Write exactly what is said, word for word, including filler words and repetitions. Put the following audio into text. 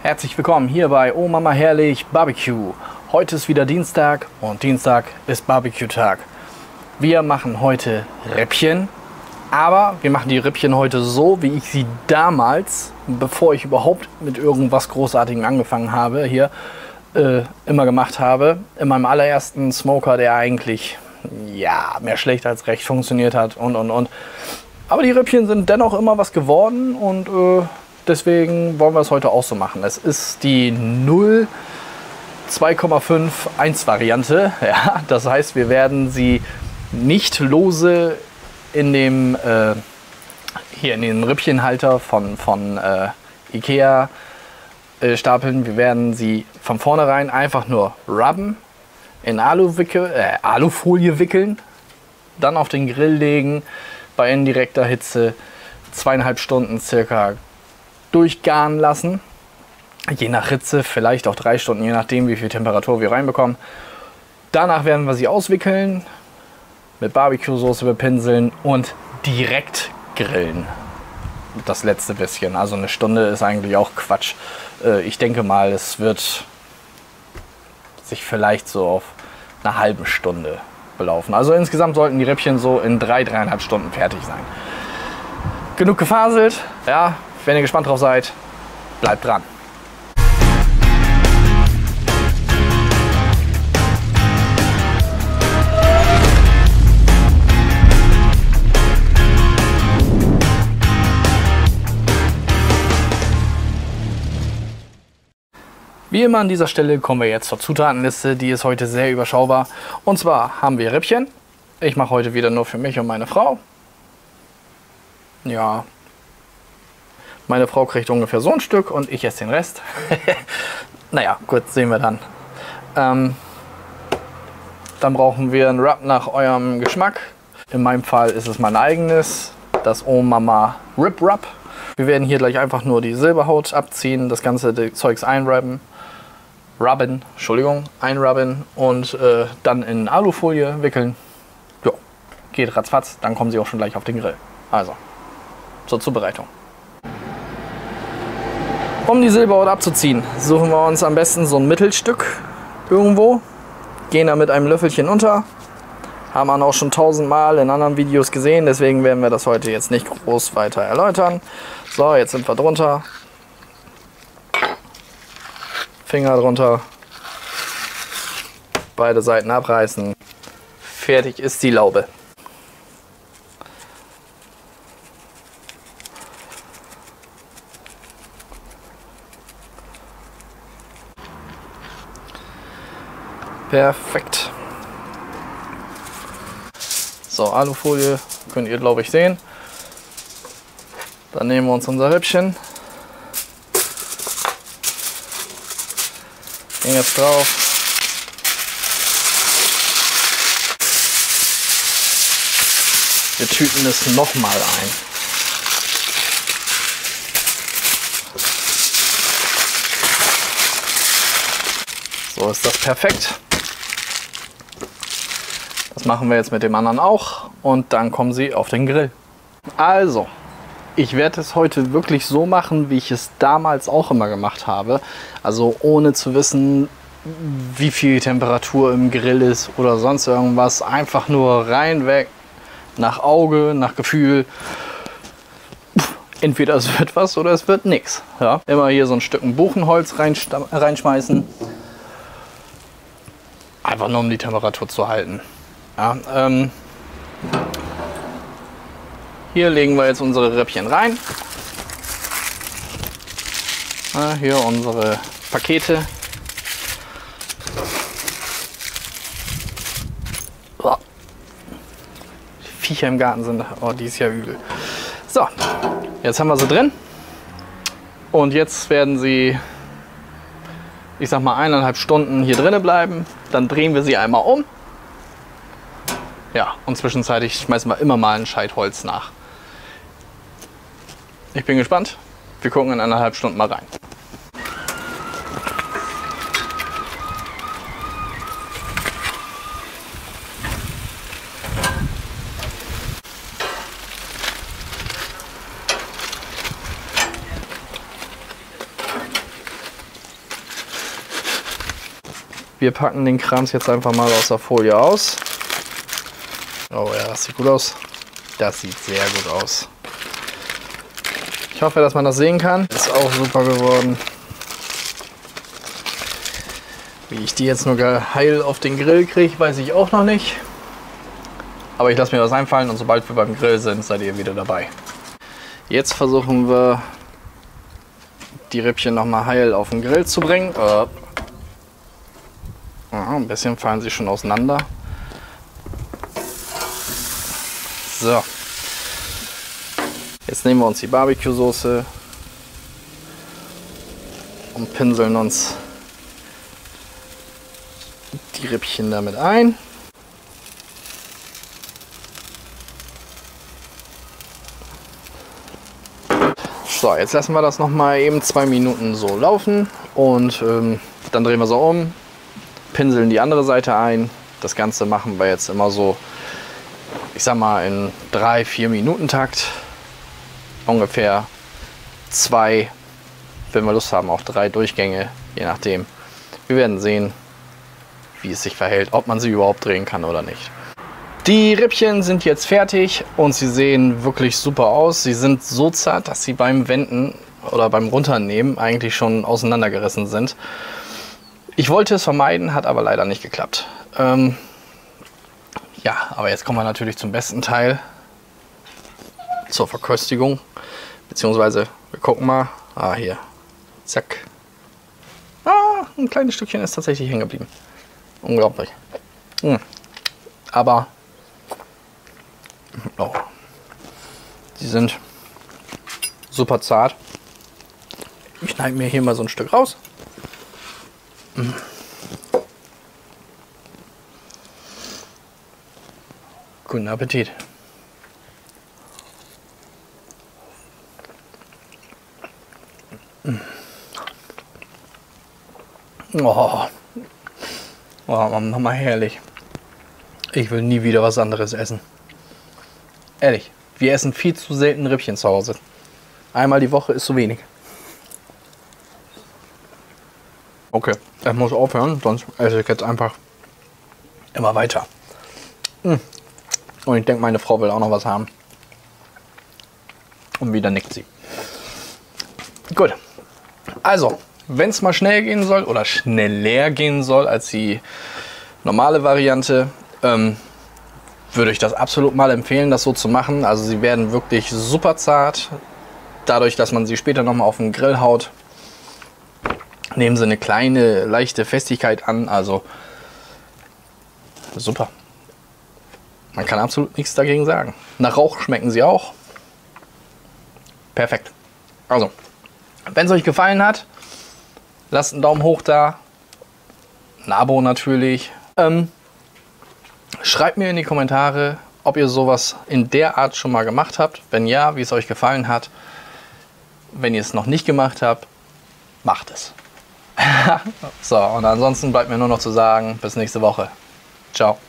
Herzlich willkommen hier bei Oh Mama Herrlich Barbecue. Heute ist wieder Dienstag und Dienstag ist Barbecue-Tag. Wir machen heute Rippchen, aber wir machen die Rippchen heute so, wie ich sie damals, bevor ich überhaupt mit irgendwas Großartigem angefangen habe, hier äh, immer gemacht habe. In meinem allerersten Smoker, der eigentlich ja mehr schlecht als recht funktioniert hat und und und. Aber die Rippchen sind dennoch immer was geworden und äh, deswegen wollen wir es heute auch so machen. Es ist die null zwei Komma fünf eins Variante. Ja, das heißt, wir werden sie nicht lose in dem äh, hier in den Rippchenhalter von, von äh, Ikea äh, stapeln. Wir werden sie von vornherein einfach nur rubben, in Aluwickel, äh, Alufolie wickeln, dann auf den Grill legen, bei indirekter Hitze zweieinhalb Stunden circa durchgaren lassen. Je nach Hitze, vielleicht auch drei Stunden, je nachdem, wie viel Temperatur wir reinbekommen. Danach werden wir sie auswickeln, mit Barbecue-Soße bepinseln und direkt grillen. Das letzte bisschen. Also eine Stunde ist eigentlich auch Quatsch. Ich denke mal, es wird sich vielleicht so auf eine halbe Stunde belaufen. Also insgesamt sollten die Rippchen so in drei, dreieinhalb Stunden fertig sein. Genug gefaselt. Ja, wenn ihr gespannt drauf seid, bleibt dran. Wie immer an dieser Stelle kommen wir jetzt zur Zutatenliste, die ist heute sehr überschaubar. Und zwar haben wir Rippchen. Ich mache heute wieder nur für mich und meine Frau. Ja, meine Frau kriegt ungefähr so ein Stück und ich esse den Rest. Naja, gut, sehen wir dann. Ähm, dann brauchen wir ein Rub nach eurem Geschmack. In meinem Fall ist es mein eigenes, das Oh Mama Rib Rub. Wir werden hier gleich einfach nur die Silberhaut abziehen, das ganze Zeugs einrubben. Rubben, Entschuldigung, einrubben und äh, dann in Alufolie wickeln. Jo, geht ratzfatz, dann kommen sie auch schon gleich auf den Grill. Also, zur Zubereitung. Um die Silberhaut abzuziehen, suchen wir uns am besten so ein Mittelstück irgendwo, gehen da mit einem Löffelchen unter. Haben wir auch schon tausendmal in anderen Videos gesehen, deswegen werden wir das heute jetzt nicht groß weiter erläutern. So, jetzt sind wir drunter. Finger drunter. Beide Seiten abreißen. Fertig ist die Laube. Perfekt. So, Alufolie könnt ihr, glaube ich, sehen. Dann nehmen wir uns unser Rippchen. Gehen jetzt drauf. Wir tüten es nochmal ein. So ist das perfekt. Das machen wir jetzt mit dem anderen auch und dann kommen sie auf den Grill. Also, ich werde es heute wirklich so machen, wie ich es damals auch immer gemacht habe. Also ohne zu wissen, wie viel Temperatur im Grill ist oder sonst irgendwas. Einfach nur rein, weg, nach Auge, nach Gefühl. Entweder es wird was oder es wird nichts. Ja? Immer hier so ein Stück Buchenholz reinschmeißen. Einfach nur um die Temperatur zu halten. Ja, ähm, hier legen wir jetzt unsere Rippchen rein. Ja, hier unsere Pakete. Oh. Die Viecher im Garten sind, oh, die ist ja übel. So, jetzt haben wir sie drin. Und jetzt werden sie, ich sag mal, eineinhalb Stunden hier drinnen bleiben. Dann drehen wir sie einmal um. Ja, und zwischenzeitlich schmeißen wir immer mal ein Scheit Holz nach. Ich bin gespannt. Wir gucken in eineinhalb Stunden mal rein. Wir packen den Krams jetzt einfach mal aus der Folie aus. Oh ja, das sieht gut aus. Das sieht sehr gut aus. Ich hoffe, dass man das sehen kann. Ist auch super geworden. Wie ich die jetzt nur heil auf den Grill kriege, weiß ich auch noch nicht. Aber ich lasse mir was einfallen und sobald wir beim Grill sind, seid ihr wieder dabei. Jetzt versuchen wir, die Rippchen noch mal heil auf den Grill zu bringen. Äh, ein bisschen fallen sie schon auseinander. So. Jetzt nehmen wir uns die Barbecue-Soße und pinseln uns die Rippchen damit ein. So, jetzt lassen wir das noch mal eben zwei Minuten so laufen und ähm, dann drehen wir so um, pinseln die andere Seite ein. Das Ganze machen wir jetzt immer so, ich sag mal, in drei, vier Minuten Takt. Ungefähr zwei, wenn wir Lust haben, auch drei Durchgänge, je nachdem. Wir werden sehen, wie es sich verhält, ob man sie überhaupt drehen kann oder nicht. Die Rippchen sind jetzt fertig und sie sehen wirklich super aus. Sie sind so zart, dass sie beim Wenden oder beim Runternehmen eigentlich schon auseinandergerissen sind. Ich wollte es vermeiden, hat aber leider nicht geklappt. Ähm, ja, aber jetzt kommen wir natürlich zum besten Teil, zur Verköstigung. Beziehungsweise, wir gucken mal. Ah, hier. Zack. Ah, ein kleines Stückchen ist tatsächlich hängen geblieben. Unglaublich. Hm. Aber oh, die sind super zart. Ich schneide mir hier mal so ein Stück raus. Mm. Guten Appetit. Mm. Oh. Oh, Mama, herrlich. Ich will nie wieder was anderes essen. Ehrlich, wir essen viel zu selten Rippchen zu Hause. Einmal die Woche ist zu wenig. Okay, ich muss aufhören, sonst esse ich jetzt einfach immer weiter. Und ich denke, meine Frau will auch noch was haben. Und wieder nickt sie. Gut, also, wenn es mal schnell gehen soll oder schneller gehen soll als die normale Variante, ähm, würde ich das absolut mal empfehlen, das so zu machen. Also sie werden wirklich super zart. Dadurch, dass man sie später noch mal auf den Grill haut, nehmen sie eine kleine, leichte Festigkeit an. Also super. Man kann absolut nichts dagegen sagen. Nach Rauch schmecken sie auch. Perfekt. Also, wenn es euch gefallen hat, lasst einen Daumen hoch da. Ein Abo natürlich. Ähm, Schreibt mir in die Kommentare, ob ihr sowas in der Art schon mal gemacht habt. Wenn ja, wie es euch gefallen hat. Wenn ihr es noch nicht gemacht habt, macht es. So, und ansonsten bleibt mir nur noch zu sagen, bis nächste Woche. Ciao.